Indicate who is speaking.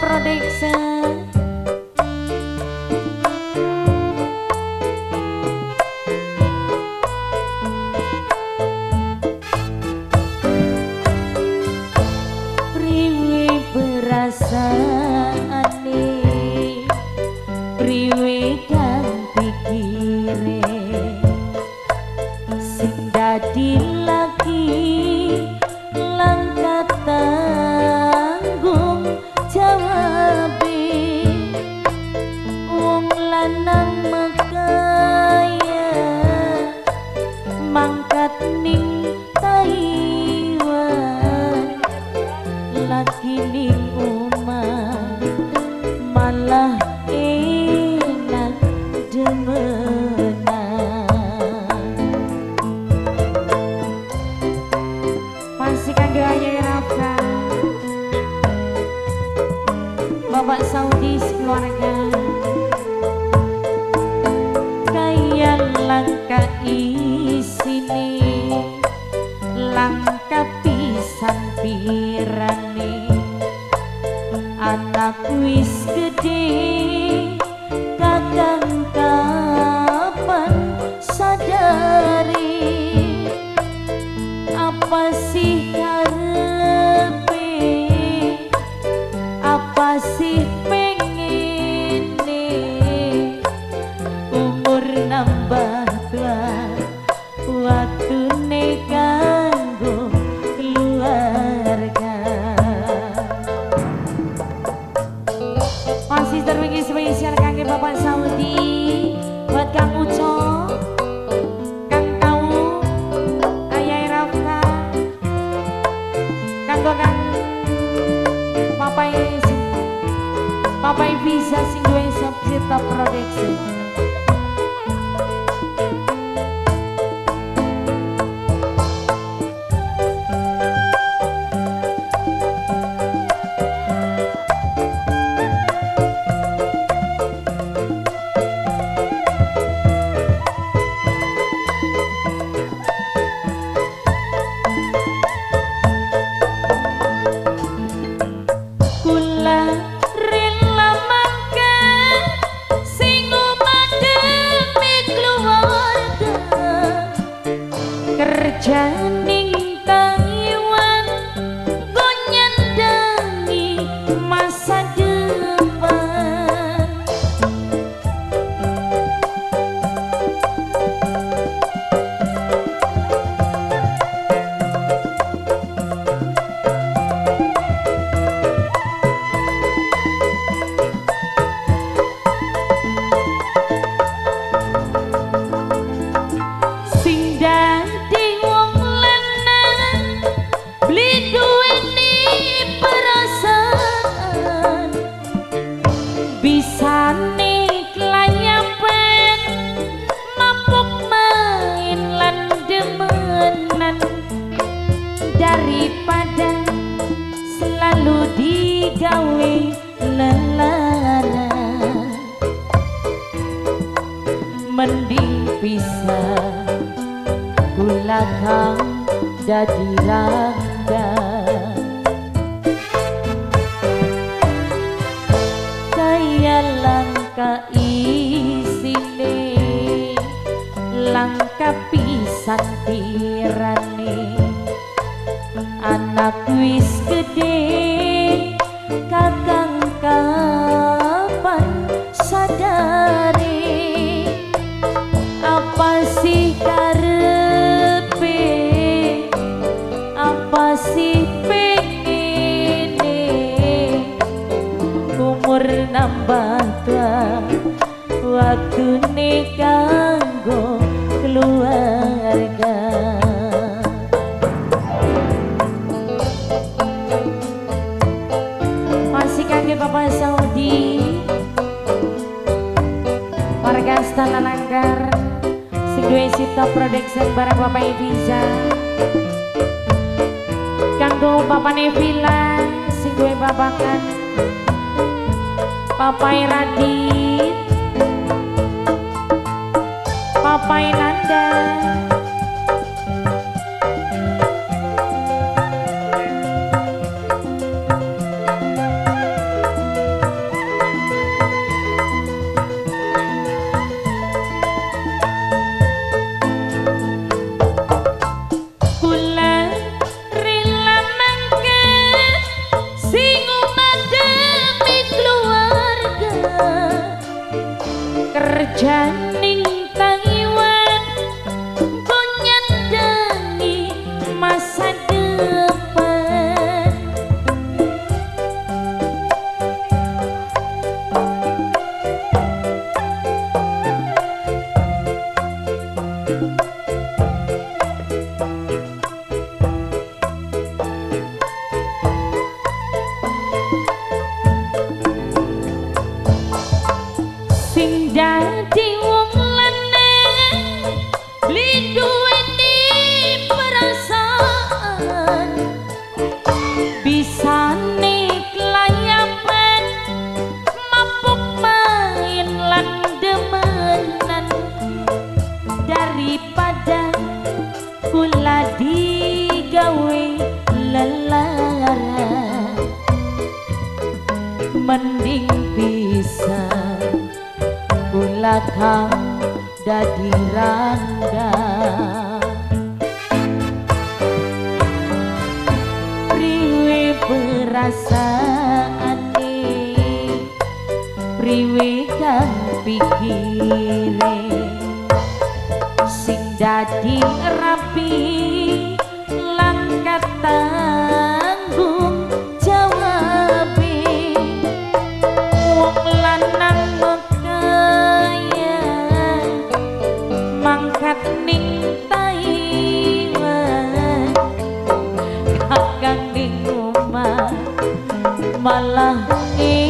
Speaker 1: Production. Priwe perasaane, priwe kang pikire, sing dadi lagi langkat tanggung jawabe, wong lanang makaya mangkat ning Taiwan, lagi ning omah malah enak demenan. Masih kangge Ayah Rafa, Bapak Saudi sekeluarga, kaya langka isine, langka pisan pirane, anak wis gede, kakang kapan sadari, apa sih karepe, apa sih pengene, umur nambah tua, waktune kanggo keluarga. Masih terpikir spesial kangge Bapak Saudi, buat Kang Uco, Kang Tau, Ayah Rafa, kanggo Kang Papai bisa sing duwe Subsita Production. Janing Taiwan, go nyandangi masa depan. Sing dadi bisane klayapan, mabuk main lan demenan, daripada selalu digawe lelara, mending pisah kula kang dadi rangga. Langka isine, langka pisan pirane, anak wis gede, kakang kapan sadari, apa sih karepe, apa sih pengene, umur nambah tua, waktune kanggo keluarga. Masih kangge Bapak Saudi, warga Astana Langgar, sing duwe Subsita Production bareng Bapak Eviza, kanggo Bapak Nevila, sing duwe babakan Papai Radit, Papai Nanda, bakal dadi rangga. Priwe perasaane, priwe kang pikire, sing dadi rapi lan katanggung jawabe. Wong lanang kaya mangkat ning Taiwan, kakang ning omah malah